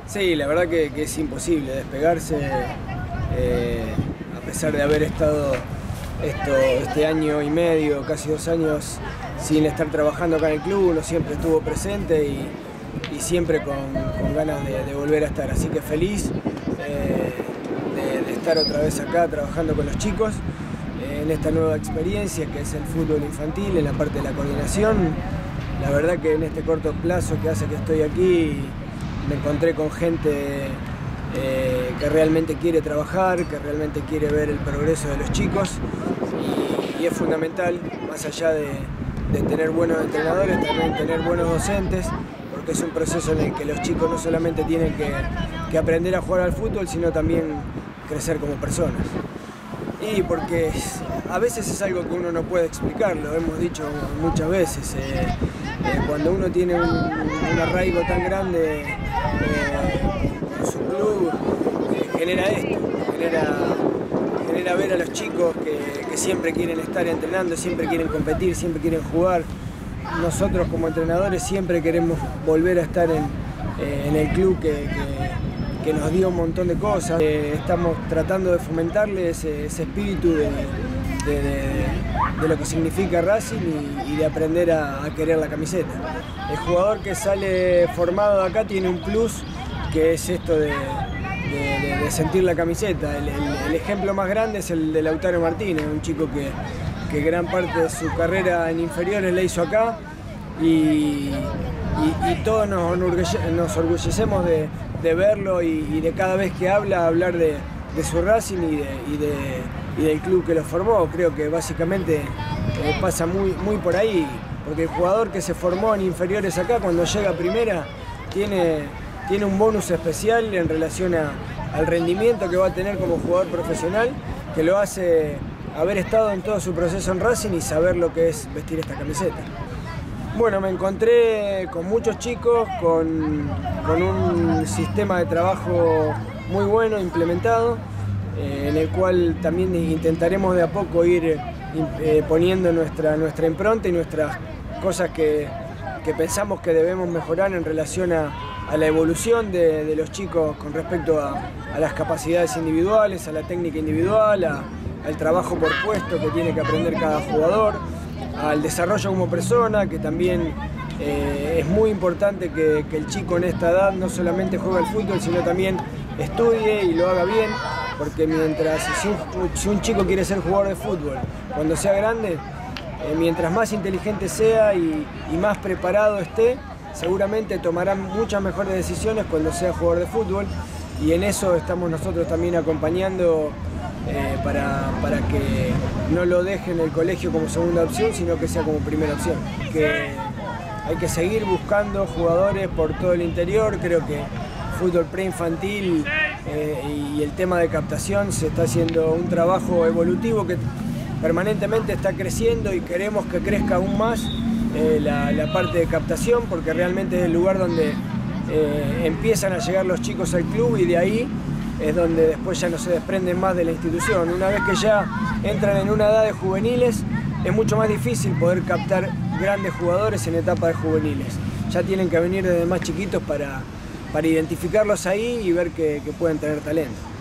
Sí, la verdad que es imposible despegarse, a pesar de haber estado este año y medio, casi 2 años, sin estar trabajando acá en el club. Uno siempre estuvo presente y siempre con ganas de volver a estar. Así que feliz de estar otra vez acá trabajando con los chicos en esta nueva experiencia que es el fútbol infantil, en la parte de la coordinación. La verdad que en este corto plazo que hace que estoy aquí, me encontré con gente que realmente quiere trabajar, que realmente quiere ver el progreso de los chicos y es fundamental, más allá de tener buenos entrenadores, también tener buenos docentes, porque es un proceso en el que los chicos no solamente tienen que aprender a jugar al fútbol, sino también crecer como personas. Y porque a veces es algo que uno no puede explicar, lo hemos dicho muchas veces. Cuando uno tiene un arraigo tan grande con su club, genera esto, genera ver a los chicos que siempre quieren estar entrenando, siempre quieren competir, siempre quieren jugar. Nosotros como entrenadores siempre queremos volver a estar en el club que nos dio un montón de cosas. Estamos tratando de fomentarle ese espíritu de lo que significa Racing y de aprender a querer la camiseta. El jugador que sale formado de acá tiene un plus, que es esto de sentir la camiseta. El ejemplo más grande es el de Lautaro Martínez, un chico que gran parte de su carrera en inferiores la hizo acá y todos nos orgullecemos de verlo y de cada vez que hablar de su Racing y del club que lo formó. Creo que básicamente pasa muy por ahí, porque el jugador que se formó en inferiores acá, cuando llega a primera, tiene un bonus especial en relación al rendimiento que va a tener como jugador profesional, que lo hace haber estado en todo su proceso en Racing y saber lo que es vestir esta camiseta. Bueno, me encontré con muchos chicos, con un sistema de trabajo muy bueno implementado, en el cual también intentaremos de a poco ir poniendo nuestra impronta y nuestras cosas que pensamos que debemos mejorar en relación a la evolución de los chicos con respecto a las capacidades individuales, a la técnica individual, al trabajo por puesto que tiene que aprender cada jugador, al desarrollo como persona, que también es muy importante que el chico en esta edad no solamente juegue al fútbol, sino también estudie y lo haga bien, porque si un chico quiere ser jugador de fútbol cuando sea grande, mientras más inteligente sea y más preparado esté, seguramente tomará muchas mejores decisiones cuando sea jugador de fútbol, y en eso estamos nosotros también acompañando para que no lo deje en el colegio como segunda opción, sino que sea como primera opción. Que hay que seguir buscando jugadores por todo el interior. Creo que fútbol preinfantil y el tema de captación se está haciendo un trabajo evolutivo que permanentemente está creciendo y queremos que crezca aún más la parte de captación, porque realmente es el lugar donde empiezan a llegar los chicos al club y de ahí es donde después ya no se desprenden más de la institución. Una vez que ya entran en una edad de juveniles, es mucho más difícil poder captar grandes jugadores en etapa de juveniles. Ya tienen que venir desde más chiquitos para identificarlos ahí y ver que pueden tener talento.